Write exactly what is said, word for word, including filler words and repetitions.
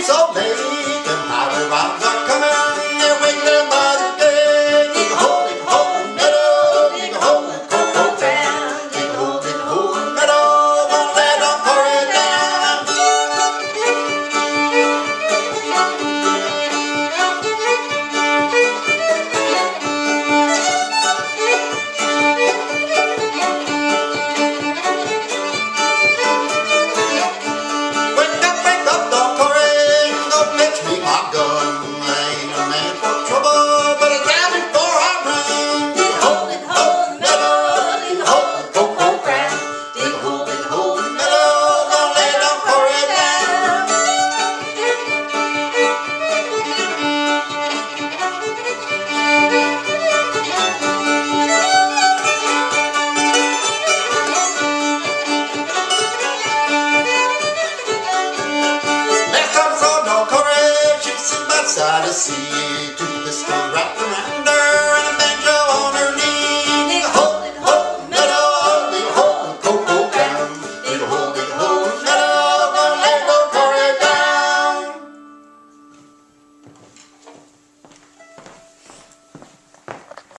so late, them highway robs are coming, they're wiggling about again. You can hold, you can hold the meadow, you can hold the cocoa ground, you can hold, you can hold the meadow, gonna let them pour it down. Wake up, wake up, don't hurry, don't fetch me my gun. I ain't a man for trouble, but I grab it before I run. You can hold, you can hold the meadow, you can hold the cocoa ground, you can hold, you can hold the meadow, gonna let them pour it down. Last time I saw no courage, she's sitting by the side of the sea, two pistols wrapped around her.